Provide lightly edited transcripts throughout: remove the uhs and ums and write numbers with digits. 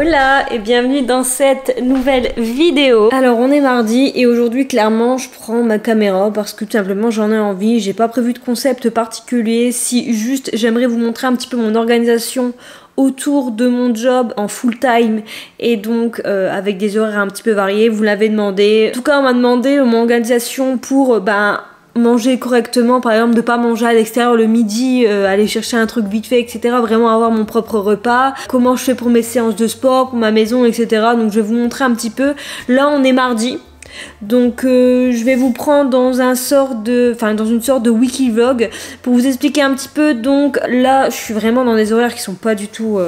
Hola et bienvenue dans cette nouvelle vidéo. Alors on est mardi et aujourd'hui clairement je prends ma caméra parce que tout simplement j'en ai envie. J'ai pas prévu de concept particulier, si juste j'aimerais vous montrer un petit peu mon organisation autour de mon job en full time et donc avec des horaires un petit peu variés. Vous l'avez demandé. En tout cas on m'a demandé mon organisation pour manger correctement, par exemple de pas manger à l'extérieur le midi, aller chercher un truc vite fait, etc. Vraiment avoir mon propre repas. Comment je fais pour mes séances de sport, pour ma maison, etc. Donc je vais vous montrer un petit peu. Là on est mardi. Donc je vais vous prendre dans une sorte de wiki vlog pour vous expliquer un petit peu. Donc là je suis vraiment dans des horaires qui sont pas du tout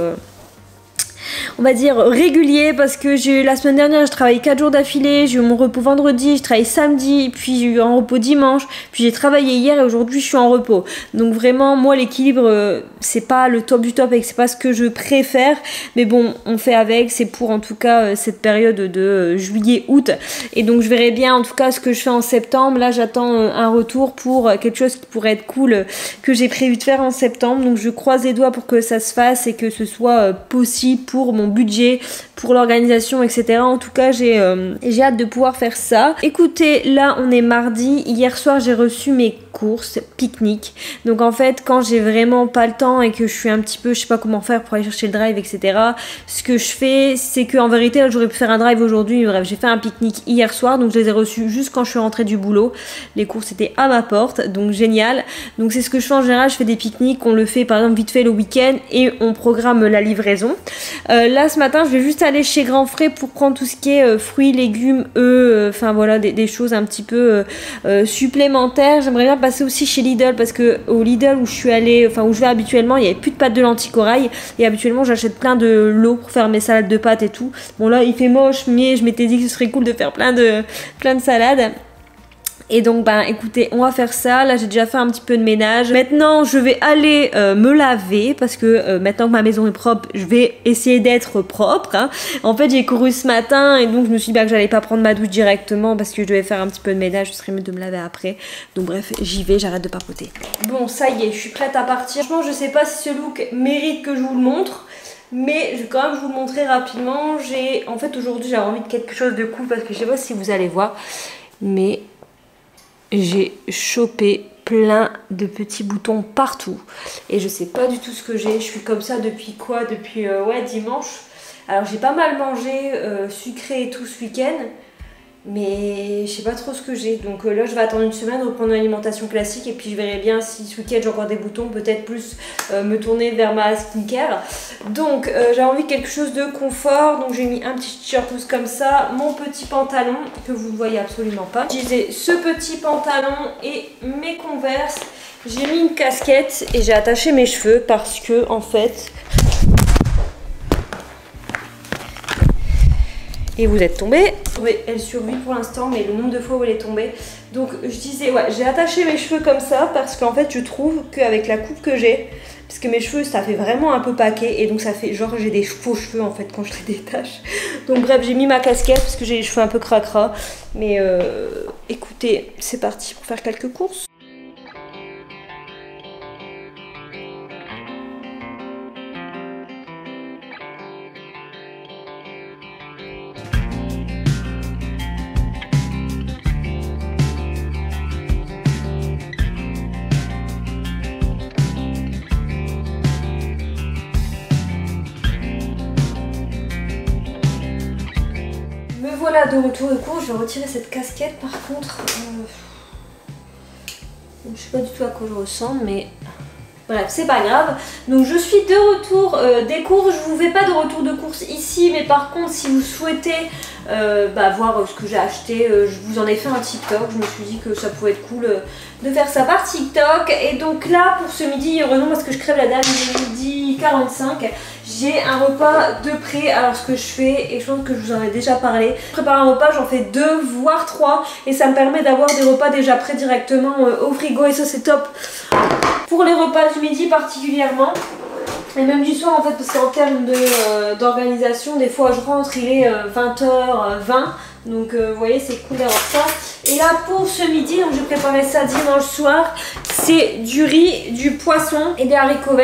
on va dire régulier, parce que j'ai eu la semaine dernière je travaillé 4 jours d'affilée, j'ai eu mon repos vendredi, je travaille samedi, puis j'ai eu un repos dimanche, puis j'ai travaillé hier et aujourd'hui je suis en repos. Donc vraiment moi l'équilibre c'est pas le top du top et c'est pas ce que je préfère, mais bon on fait avec, c'est pour en tout cas cette période de juillet-août, et donc je verrai bien en tout cas ce que je fais en septembre. Là j'attends un retour pour quelque chose qui pourrait être cool que j'ai prévu de faire en septembre, donc je croise les doigts pour que ça se fasse et que ce soit possible pour mon budget, pour l'organisation, etc. En tout cas j'ai hâte de pouvoir faire ça. Écoutez, là on est mardi, hier soir j'ai reçu mes courses pique-nique, donc en fait quand j'ai vraiment pas le temps et que je suis un petit peu, je sais pas comment faire pour aller chercher le drive, etc. Ce que je fais c'est que en vérité là j'aurais pu faire un drive aujourd'hui, mais bref j'ai fait un pique-nique hier soir, donc je les ai reçus juste quand je suis rentrée du boulot. Les courses étaient à ma porte, donc génial. Donc c'est ce que je fais en général, je fais des pique-niques, on le fait par exemple vite fait le week-end et on programme la livraison. Là ce matin je vais juste aller chez Grand Frais pour prendre tout ce qui est fruits, légumes, œufs, enfin voilà des choses un petit peu supplémentaires. J'aimerais bien passer aussi chez Lidl, parce que au Lidl où je suis allée, enfin où je vais habituellement, il n'y avait plus de pâtes de lentilles corail et habituellement j'achète plein de l'eau pour faire mes salades de pâtes et tout. Bon là il fait moche, mais je m'étais dit que ce serait cool de faire plein de salades. Et donc écoutez, on va faire ça. Là j'ai déjà fait un petit peu de ménage. Maintenant je vais aller me laver, parce que maintenant que ma maison est propre, je vais essayer d'être propre, hein. En fait j'ai couru ce matin et donc je me suis dit que j'allais pas prendre ma douche directement parce que je devais faire un petit peu de ménage, ce serait mieux de me laver après. Donc bref, j'y vais, j'arrête de papoter. Bon ça y est, je suis prête à partir. Franchement je sais pas si ce look mérite que je vous le montre, mais je vais quand même vous le montrer rapidement. En fait aujourd'hui j'avais envie de quelque chose de cool, parce que je sais pas si vous allez voir, mais j'ai chopé plein de petits boutons partout et je sais pas du tout ce que j'ai. Je suis comme ça depuis quoi? Depuis dimanche. Alors j'ai pas mal mangé sucré et tout ce week-end, mais je sais pas trop ce que j'ai. Donc là je vais attendre une semaine, reprendre une alimentation classique, et puis je verrai bien si ce week-end j'ai encore des boutons, peut-être plus me tourner vers ma skincare. Donc j'ai envie de quelque chose de confort, donc j'ai mis un petit t-shirt comme ça, mon petit pantalon que vous ne voyez absolument pas. J'ai ce petit pantalon et mes Converse. J'ai mis une casquette et j'ai attaché mes cheveux parce que en fait... Et vous êtes tombée. Oui, elle survit pour l'instant, mais le nombre de fois où elle est tombée. Donc je disais, ouais, j'ai attaché mes cheveux comme ça parce qu'en fait je trouve qu'avec la coupe que j'ai, parce que mes cheveux ça fait vraiment un peu paquet, et donc ça fait genre j'ai des faux cheveux en fait quand je les détache. Donc bref, j'ai mis ma casquette parce que j'ai les cheveux un peu cracra. Mais écoutez, c'est parti pour faire quelques courses. Voilà, de retour de cours, je vais retirer cette casquette par contre. Je sais pas du tout à quoi je ressemble, mais bref, c'est pas grave. Donc je suis de retour des cours. Je vous fais pas de retour de course ici, mais par contre si vous souhaitez voir ce que j'ai acheté, je vous en ai fait un TikTok. Je me suis dit que ça pouvait être cool de faire ça par TikTok. Et donc là pour ce midi, heureusement parce que je crève la dalle, il est midi 45, j'ai un repas de près. Alors ce que je fais, et je pense que je vous en ai déjà parlé, je prépare un repas, j'en fais 2 voire 3, et ça me permet d'avoir des repas déjà prêts directement au frigo, et ça c'est top pour les repas du midi particulièrement. Et même du soir en fait, parce qu'en termes d'organisation, des fois je rentre, il est 20h20. Donc vous voyez, c'est cool d'avoir ça. Et là pour ce midi, donc j'ai préparé ça dimanche soir. C'est du riz, du poisson et des haricots verts.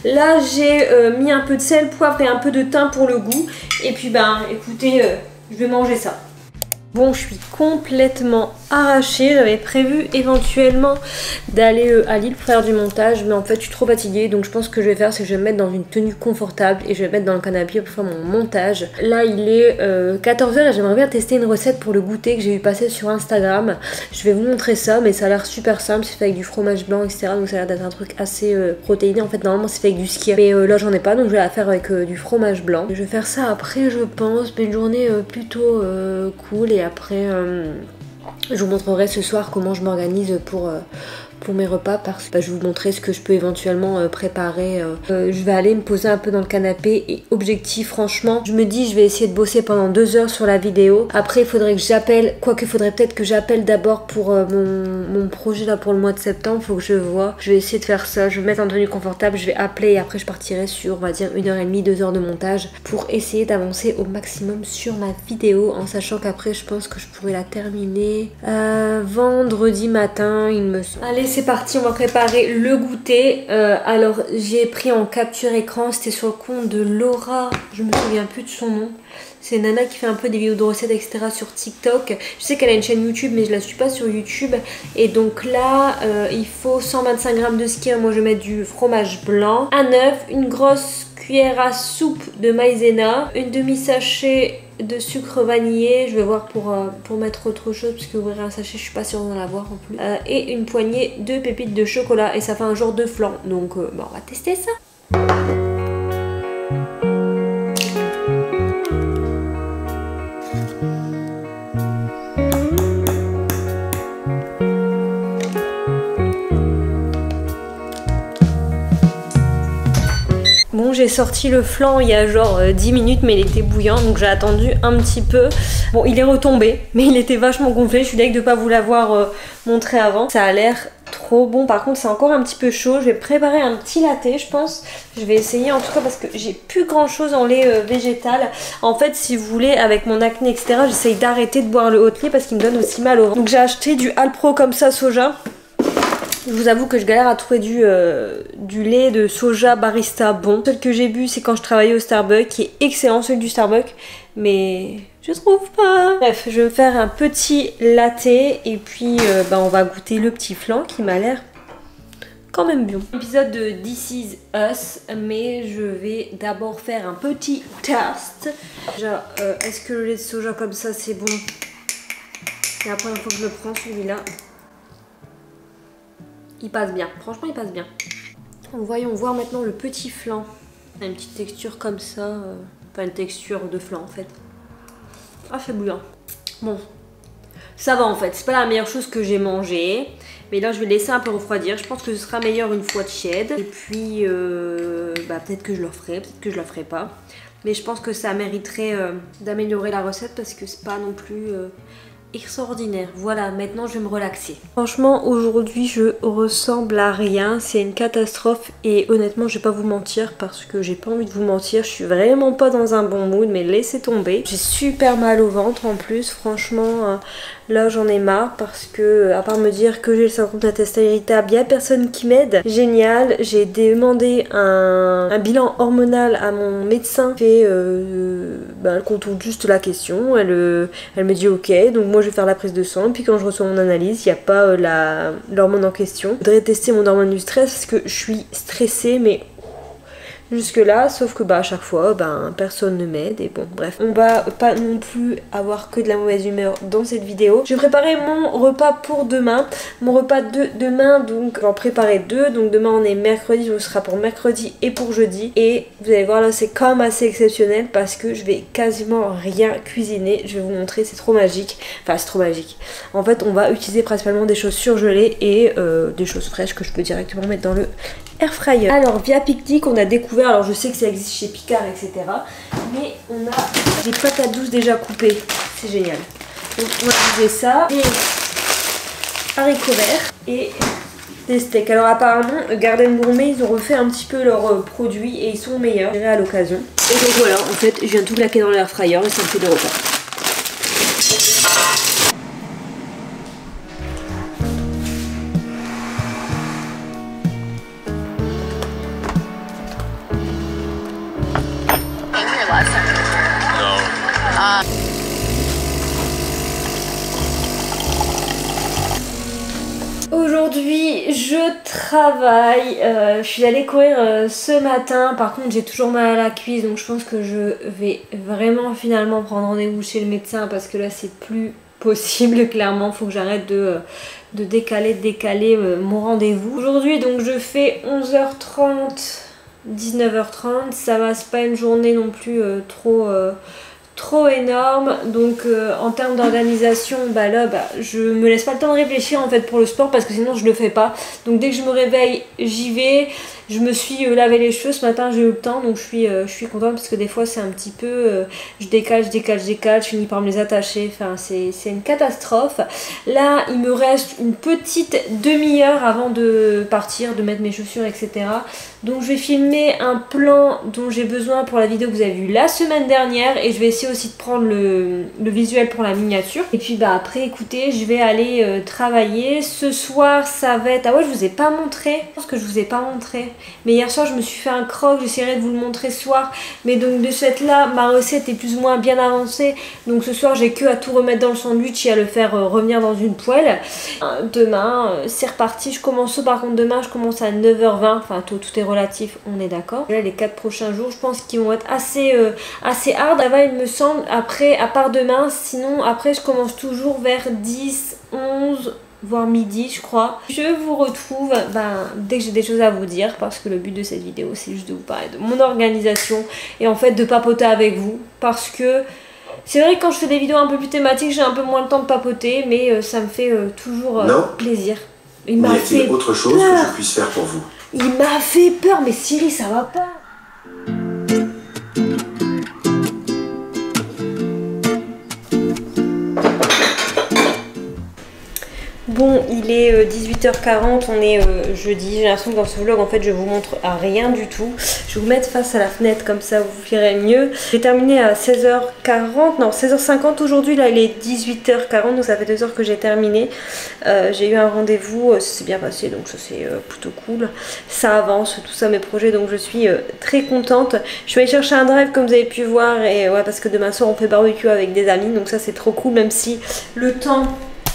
Là j'ai mis un peu de sel, poivre et un peu de thym pour le goût. Et puis ben écoutez, je vais manger ça. Bon, je suis complètement arrachée. J'avais prévu éventuellement d'aller à Lille pour faire du montage, mais en fait je suis trop fatiguée, donc je pense que je vais faire, c'est que je vais me mettre dans une tenue confortable et je vais me mettre dans le canapé pour faire mon montage. Là il est 14 h et j'aimerais bien tester une recette pour le goûter que j'ai vu passer sur Instagram. Je vais vous montrer ça, mais ça a l'air super simple, c'est fait avec du fromage blanc, etc. Donc ça a l'air d'être un truc assez protéiné. En fait normalement c'est fait avec du skyr, mais là j'en ai pas, donc je vais la faire avec du fromage blanc. Je vais faire ça après je pense, mais une journée plutôt cool. Et après je vous montrerai ce soir comment je m'organise pour mes repas, parce que je vais vous montrer ce que je peux éventuellement préparer. Je vais aller me poser un peu dans le canapé et objectif, franchement je me dis je vais essayer de bosser pendant 2 heures sur la vidéo. Après il faudrait que j'appelle, quoique il faudrait peut-être que j'appelle d'abord pour mon projet là pour le mois de septembre. Faut que je vois, je vais essayer de faire ça, je vais me mettre en tenue confortable, je vais appeler et après je partirai sur on va dire 1h30, 2 heures de montage pour essayer d'avancer au maximum sur ma vidéo, en sachant qu'après je pense que je pourrais la terminer vendredi matin il me semble. Allez c'est parti, on va préparer le goûter. Alors j'ai pris en capture écran, c'était sur le compte de Laura, je me souviens plus de son nom. C'est une nana qui fait un peu des vidéos de recettes etc sur TikTok. Je sais qu'elle a une chaîne YouTube mais je la suis pas sur YouTube. Et donc là il faut 125 g de skyr, moi je vais mettre du fromage blanc, un œuf, une grosse cuillère à soupe de maïzena, une demi-sachet de sucre vanillé, je vais voir pour mettre autre chose parce que ouvrir un sachet je suis pas sûre d'en avoir en plus, et une poignée de pépites de chocolat et ça fait un genre de flan, donc bah, on va tester ça. Bon, j'ai sorti le flan il y a genre 10 minutes mais il était bouillant donc j'ai attendu un petit peu. Bon, il est retombé mais il était vachement gonflé, je suis deg de pas vous l'avoir montré avant. Ça a l'air trop bon, par contre c'est encore un petit peu chaud. Je vais préparer un petit latte je pense. Je vais essayer en tout cas parce que j'ai plus grand chose en lait végétal. En fait si vous voulez avec mon acné etc j'essaye d'arrêter de boire le hot lait parce qu'il me donne aussi mal au ventre. Donc j'ai acheté du Alpro comme ça soja. Je vous avoue que je galère à trouver du lait de soja barista bon. Celui que j'ai bu c'est quand je travaillais au Starbucks, qui est excellent celui du Starbucks, mais je trouve pas. Bref, je vais me faire un petit latte et puis bah, on va goûter le petit flan qui m'a l'air quand même bien. Épisode de This Is Us, mais je vais d'abord faire un petit test. Déjà, est-ce que le lait de soja comme ça c'est bon? C'est la première fois que je le prends celui-là. Il passe bien, franchement il passe bien. Voyons voir maintenant le petit flan. Il a une petite texture comme ça, pas une texture de flan en fait. Ah c'est bouillant. Bon, ça va en fait, c'est pas la meilleure chose que j'ai mangée. Mais là je vais laisser un peu refroidir, je pense que ce sera meilleur une fois tiède. Et puis bah, peut-être que je le ferai, peut-être que je le ferai pas. Mais je pense que ça mériterait d'améliorer la recette parce que c'est pas non plus... extraordinaire. Voilà, maintenant je vais me relaxer. Franchement aujourd'hui je ressemble à rien, c'est une catastrophe et honnêtement je vais pas vous mentir parce que j'ai pas envie de vous mentir, je suis vraiment pas dans un bon mood, mais laissez tomber. J'ai super mal au ventre en plus, franchement là j'en ai marre parce que à part me dire que j'ai le syndrome d'intestin irritable, il y a personne qui m'aide. Génial, j'ai demandé un bilan hormonal à mon médecin, elle contourne juste la question, elle me dit ok, donc moi je vais faire la prise de sang, puis quand je reçois mon analyse, il n'y a pas l'hormone en question. Je voudrais tester mon hormone du stress parce que je suis stressée, mais jusque là, sauf que bah à chaque fois personne ne m'aide et bon bref, on va pas non plus avoir que de la mauvaise humeur dans cette vidéo. Je vais préparer mon repas pour demain, mon repas de demain, donc je vais en préparer deux. Donc demain on est mercredi, donc ce sera pour mercredi et pour jeudi, et vous allez voir là c'est quand même assez exceptionnel parce que je vais quasiment rien cuisiner. Je vais vous montrer, c'est trop magique, enfin c'est trop magique. En fait on va utiliser principalement des choses surgelées et des choses fraîches que je peux directement mettre dans le air fryer. Alors via Picnic on a découvert, alors je sais que ça existe chez Picard etc, mais on a des patates douces déjà coupées, c'est génial. Donc on va utiliser ça, des haricots verts et des steaks. Alors apparemment Garden Gourmet ils ont refait un petit peu leurs produits et ils sont meilleurs, je verrai à l'occasion. Et donc voilà, en fait je viens de tout claquer dans l'air fryer et ça me fait des repas. Aujourd'hui, je travaille. Je suis allée courir ce matin. Par contre, j'ai toujours mal à la cuisse, donc je pense que je vais vraiment finalement prendre rendez-vous chez le médecin parce que là, c'est plus possible. Clairement, faut que j'arrête de décaler mon rendez-vous. Aujourd'hui, donc je fais 11h30, 19h30. Ça va, c'est pas une journée non plus trop énorme, donc en termes d'organisation, bah là je me laisse pas le temps de réfléchir en fait pour le sport parce que sinon je le fais pas. Donc dès que je me réveille, j'y vais. Je me suis lavé les cheveux ce matin, j'ai eu le temps, donc je suis contente parce que des fois c'est un petit peu je décale, je finis par me les attacher, enfin c'est une catastrophe. Là il me reste une petite demi-heure avant de partir, de mettre mes chaussures, etc. Donc je vais filmer un plan dont j'ai besoin pour la vidéo que vous avez vue la semaine dernière et je vais essayer aussi de prendre le visuel pour la miniature. Et puis bah après écoutez, je vais aller travailler. Ce soir ça va être... Ah ouais, je vous ai pas montré. Je pense que je vous ai pas montré. Mais hier soir je me suis fait un croque, j'essaierai de vous le montrer ce soir. Mais donc de cette là, ma recette est plus ou moins bien avancée. Donc ce soir j'ai que à tout remettre dans le sandwich et à le faire revenir dans une poêle. Demain c'est reparti. Je commence par contre demain, je commence à 9h20. Enfin tout est relatif, on est d'accord. Là les 4 prochains jours je pense qu'ils vont être assez hard. Ça va il me semble, après à part demain, sinon après je commence toujours vers 10, 11 voire midi je crois. Je vous retrouve dès que j'ai des choses à vous dire parce que le but de cette vidéo c'est juste de vous parler de mon organisation et en fait de papoter avec vous parce que c'est vrai que quand je fais des vidéos un peu plus thématiques j'ai un peu moins le temps de papoter mais ça me fait toujours plaisir. Il m'a fait autre chose peur. que je puisse faire pour vous. Il m'a fait peur, mais Siri ça va pas. Bon, il est 18h40, on est jeudi. J'ai l'impression que dans ce vlog, en fait, je vous montre rien du tout. Je vais vous mettre face à la fenêtre, comme ça vous verrez mieux. J'ai terminé à 16h40, non 16h50 aujourd'hui. Là, il est 18h40, donc ça fait 2 heures que j'ai terminé. J'ai eu un rendez-vous, ça s'est bien passé, donc ça c'est plutôt cool. Ça avance, tout ça, mes projets, donc je suis très contente. Je vais aller chercher un drive, comme vous avez pu voir, et ouais, parce que demain soir, on fait barbecue avec des amis, donc ça c'est trop cool, même si le temps...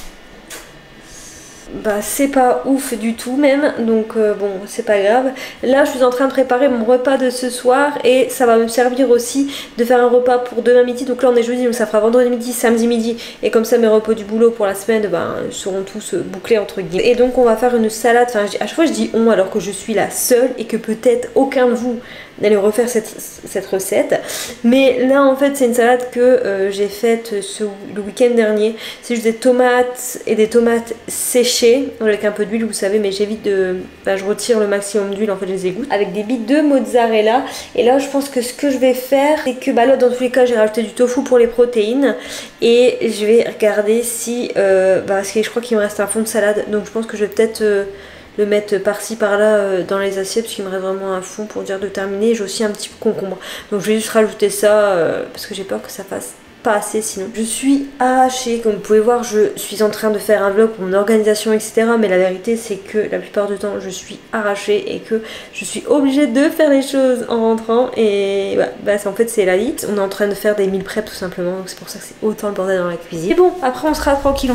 c'est pas ouf du tout même, donc bon c'est pas grave. Là je suis en train de préparer mon repas de ce soir et ça va me servir aussi de faire un repas pour demain midi. Donc là on est jeudi, donc ça fera vendredi midi, samedi midi, et comme ça mes repas du boulot pour la semaine seront tous bouclés entre guillemets. Et donc on va faire une salade, enfin à chaque fois je dis on alors que je suis la seule et que peut-être aucun de vous n'allez refaire cette recette. Mais là en fait c'est une salade que j'ai faite le week-end dernier. C'est juste des tomates et des tomates séchées avec un peu d'huile, vous savez, mais j'évite de... je retire le maximum d'huile, en fait je les égoutte. Avec des billes de mozzarella. Et là je pense que ce que je vais faire, c'est que là dans tous les cas j'ai rajouté du tofu pour les protéines. Et je vais regarder si... parce que je crois qu'il me reste un fond de salade. Donc je pense que je vais peut-être... le mettre par-ci par-là dans les assiettes parce qu'il me reste vraiment un fond pour dire de terminer. J'ai aussi un petit concombre, donc je vais juste rajouter ça parce que j'ai peur que ça fasse pas assez sinon. Je suis arrachée, comme vous pouvez voir je suis en train de faire un vlog pour mon organisation etc, mais la vérité c'est que la plupart du temps je suis arrachée et que je suis obligée de faire les choses en rentrant et en fait c'est la vie. On est en train de faire des meal prep tout simplement, donc c'est pour ça que c'est autant le bordel dans la cuisine. Et bon après on sera tranquille,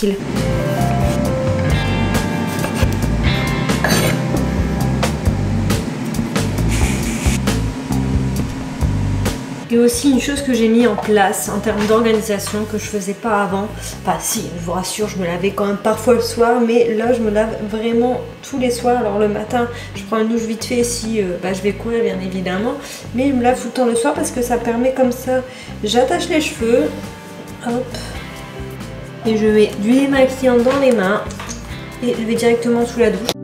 Il y a aussi une chose que j'ai mis en place en termes d'organisation que je faisais pas avant. Enfin si, je vous rassure, je me lavais quand même parfois le soir, mais là je me lave vraiment tous les soirs. Alors le matin, je prends une douche vite fait si je vais courir bien évidemment, mais je me lave tout le temps le soir parce que ça permet comme ça, j'attache les cheveux, hop, et je mets du démaquillant dans les mains et je vais directement sous la douche.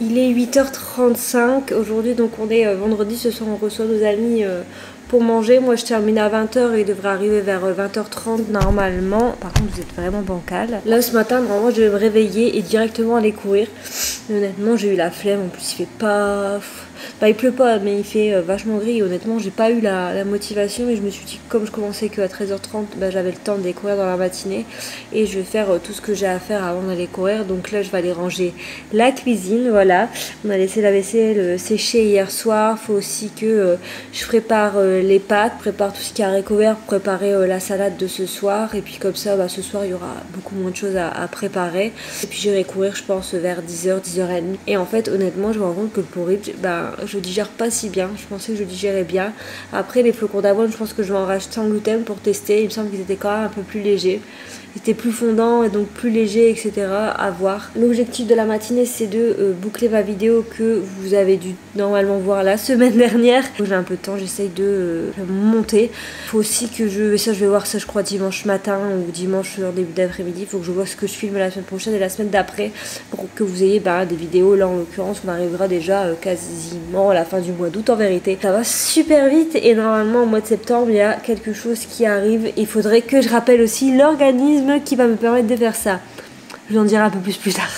Il est 8h35 aujourd'hui, donc on est vendredi, ce soir on reçoit nos amis pour manger. Moi je termine à 20h et il devrait arriver vers 20h30 normalement. Par contre vous êtes vraiment bancal. Là ce matin normalement je vais me réveiller et directement aller courir. Mais honnêtement j'ai eu la flemme, en plus il fait pas... Bah il pleut pas mais il fait vachement gris. Honnêtement j'ai pas eu la motivation, mais je me suis dit que comme je commençais que à 13h30, bah, j'avais le temps d'aller courir dans la matinée et je vais faire tout ce que j'ai à faire avant d'aller courir. Donc là je vais aller ranger la cuisine, voilà. On a laissé la vaisselle sécher hier soir. Faut aussi que je prépare les pâtes, prépare tout ce qui est haricots verts, préparer la salade de ce soir, et puis comme ça bah, ce soir il y aura beaucoup moins de choses à préparer, et puis j'irai courir je pense vers 10h, 10h30. Et en fait honnêtement je me rends compte que le porridge, bah, je digère pas si bien. Je pensais que je digérais bien. Après les flocons d'avoine, je pense que je vais en racheter sans gluten pour tester. Il me semble qu'ils étaient quand même un peu plus légers. Ils étaient plus fondants et donc plus légers, etc. À voir. L'objectif de la matinée, c'est de boucler ma vidéo que vous avez dû normalement voir la semaine dernière. J'ai un peu de temps, j'essaye de monter. Il faut aussi que je vais voir ça je crois dimanche matin ou dimanche en début d'après-midi. Il faut que je vois ce que je filme la semaine prochaine et la semaine d'après pour que vous ayez des vidéos. Là en l'occurrence on arrivera déjà quasiment à la fin du mois d'août en vérité. Ça va super vite et normalement au mois de septembre il y a quelque chose qui arrive. Il faudrait que je rappelle aussi l'organisme qui va me permettre de faire ça. Je vous en dirai un peu plus tard.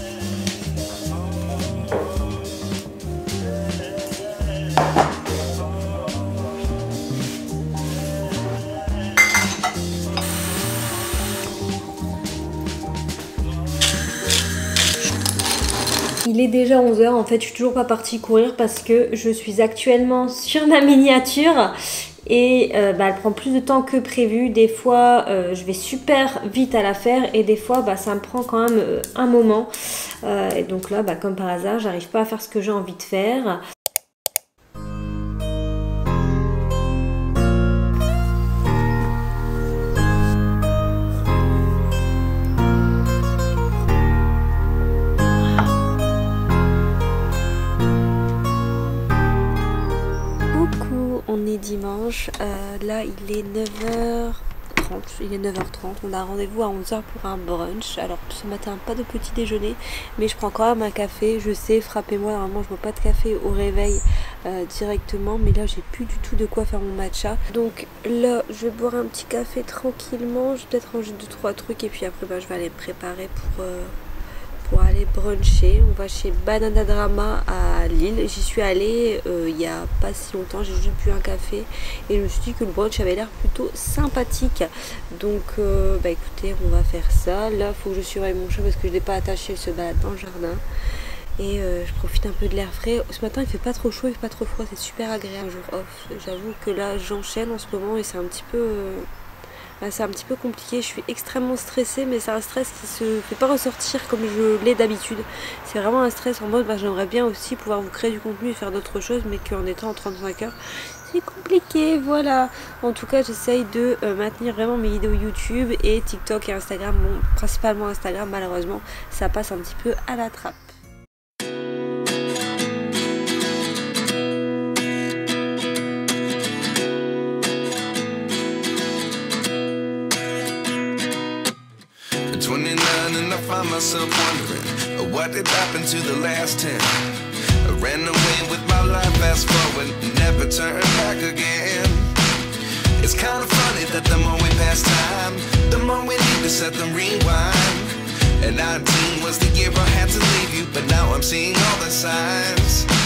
Il est déjà 11h, en fait je suis toujours pas partie courir parce que je suis actuellement sur ma miniature et elle prend plus de temps que prévu. Des fois je vais super vite à la faire et des fois ça me prend quand même un moment. Et donc là comme par hasard j'arrive pas à faire ce que j'ai envie de faire. On est dimanche, là il est 9h30, on a rendez-vous à 11h pour un brunch. Alors ce matin pas de petit déjeuner, mais je prends quand même un café. Je sais, frappez-moi, normalement je bois pas de café au réveil directement, mais là j'ai plus du tout de quoi faire mon matcha. Donc là je vais boire un petit café tranquillement, je vais peut-être ranger 2-3 trucs et puis après je vais aller me préparer pour aller bruncher. On va chez Banana Drama à Lille. J'y suis allée il y a pas si longtemps, j'ai juste bu un café et je me suis dit que le brunch avait l'air plutôt sympathique. Donc écoutez, on va faire ça. Là il faut que je surveille mon chat parce que je l'ai pas attaché, il se balade dans le jardin. Et je profite un peu de l'air frais. Ce matin il fait pas trop chaud, il fait pas trop froid, c'est super agréable. Un jour off. J'avoue que là j'enchaîne en ce moment et c'est un petit peu... c'est un petit peu compliqué, je suis extrêmement stressée, mais c'est un stress qui se fait pas ressortir comme je l'ai d'habitude. C'est vraiment un stress en mode j'aimerais bien aussi pouvoir vous créer du contenu et faire d'autres choses, mais qu'en étant en 35 heures c'est compliqué, voilà. En tout cas j'essaye de maintenir vraiment mes vidéos YouTube et TikTok et Instagram. Bon, principalement Instagram, malheureusement ça passe un petit peu à la trappe. And I find myself wondering what did happen to the last 10. I ran away with my life, fast forward, never turn back again. It's kind of funny that the more we pass time, the more we need to set them rewind. And 19 was the year I had to leave you, but now I'm seeing all the signs.